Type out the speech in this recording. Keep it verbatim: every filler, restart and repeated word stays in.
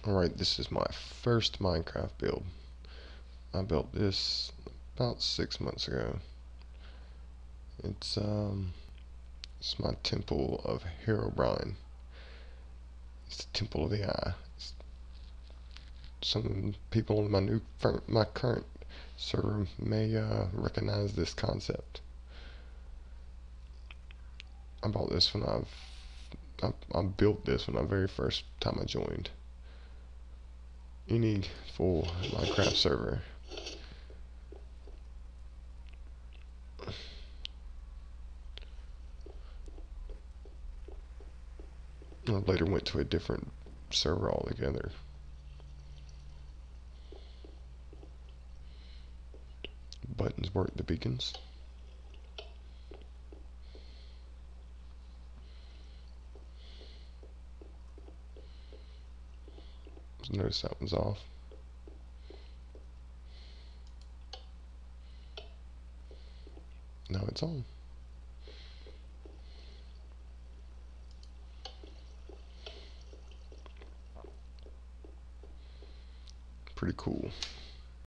Alright, this is my first Minecraft build. I built this about six months ago. It's um it's my Temple of Herobrine. It's the Temple of the Eye. It's some people in my new my current server may uh, recognize this concept. I bought this when I've I, I built this when I very first time I joined any full Minecraft server. I later went to a different server altogether. Buttons work the beacons. Notice that one's off. Now it's on. Pretty cool.